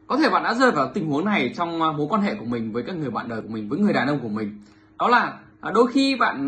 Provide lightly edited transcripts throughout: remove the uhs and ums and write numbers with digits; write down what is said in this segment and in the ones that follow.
Có thể bạn đã rơi vào tình huống này trong mối quan hệ của mình với các người bạn đời của mình, với người đàn ông của mình. Đó là đôi khi bạn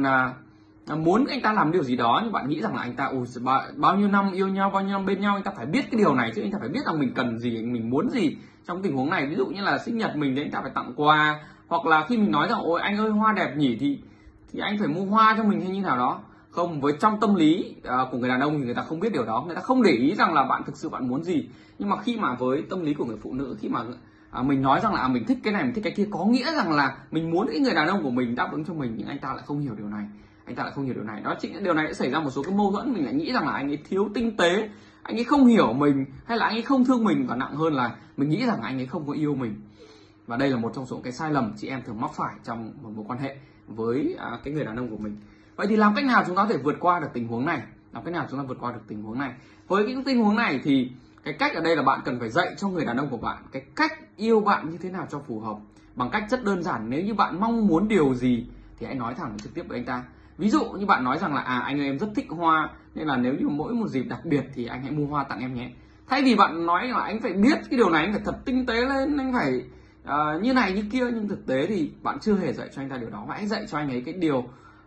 muốn anh ta làm điều gì đó, nhưng bạn nghĩ rằng là anh ta bao nhiêu năm yêu nhau, bao nhiêu năm bên nhau, anh ta phải biết cái điều này chứ, anh ta phải biết rằng mình cần gì, mình muốn gì trong tình huống này. Ví dụ như là sinh nhật mình thì anh ta phải tặng quà, hoặc là khi mình nói rằng ôi anh ơi hoa đẹp nhỉ, thì anh phải mua hoa cho mình hay như nào đó. Không, với trong tâm lý của người đàn ông thì người ta không biết điều đó, người ta không để ý rằng là bạn thực sự bạn muốn gì. Nhưng mà khi mà với tâm lý của người phụ nữ, khi mà mình nói rằng là mình thích cái này, mình thích cái kia, có nghĩa rằng là mình muốn cái người đàn ông của mình đáp ứng cho mình, nhưng anh ta lại không hiểu điều này. Anh ta lại không hiểu điều này, đó chính là điều này đã xảy ra một số cái mâu thuẫn. Mình lại nghĩ rằng là anh ấy thiếu tinh tế, anh ấy không hiểu mình, hay là anh ấy không thương mình, và nặng hơn là mình nghĩ rằng anh ấy không có yêu mình. Và đây là một trong số cái sai lầm chị em thường mắc phải trong một mối quan hệ với cái người đàn ông của mình. Vậy thì làm cách nào chúng ta có thể vượt qua được tình huống này? Làm cách nào chúng ta vượt qua được tình huống này? Với cái tình huống này thì cái cách ở đây là bạn cần phải dạy cho người đàn ông của bạn cái cách yêu bạn như thế nào cho phù hợp, bằng cách rất đơn giản. Nếu như bạn mong muốn điều gì thì hãy nói thẳng trực tiếp với anh ta. Ví dụ như bạn nói rằng là anh ơi em rất thích hoa, nên là nếu như mỗi một dịp đặc biệt thì anh hãy mua hoa tặng em nhé. Thay vì bạn nói là anh phải biết cái điều này, anh phải thật tinh tế lên, anh phải như này như kia, nhưng thực tế thì bạn chưa hề dạy cho anh ta điều đó. Hãy dạy cho anh ấy cái điều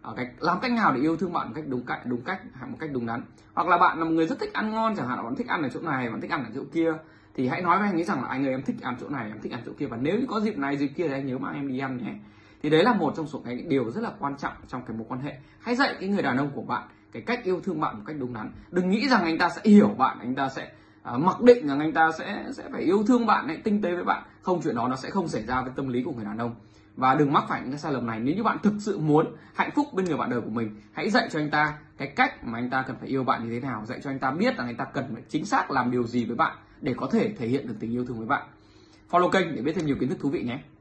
làm cách nào để yêu thương bạn một cách đúng cách, một cách đúng đắn. Hoặc là bạn là một người rất thích ăn ngon chẳng hạn, bạn thích ăn ở chỗ này, bạn thích ăn ở chỗ kia, thì hãy nói với anh ấy rằng là anh ơi em thích ăn chỗ này, em thích ăn chỗ kia, và nếu có dịp này dịp kia thì anh nhớ mang em đi ăn nhé. Thì đấy là một trong số cái điều rất là quan trọng trong cái mối quan hệ. Hãy dạy cái người đàn ông của bạn cái cách yêu thương bạn một cách đúng đắn. Đừng nghĩ rằng anh ta sẽ hiểu bạn, anh ta sẽ mặc định rằng anh ta sẽ phải yêu thương bạn, hay tinh tế với bạn. Không, chuyện đó nó sẽ không xảy ra với tâm lý của người đàn ông. Và đừng mắc phải những cái sai lầm này. Nếu như bạn thực sự muốn hạnh phúc bên người bạn đời của mình, hãy dạy cho anh ta cái cách mà anh ta cần phải yêu bạn như thế nào, dạy cho anh ta biết là anh ta cần phải chính xác làm điều gì với bạn để có thể thể hiện được tình yêu thương với bạn. Follow kênh để biết thêm nhiều kiến thức thú vị nhé.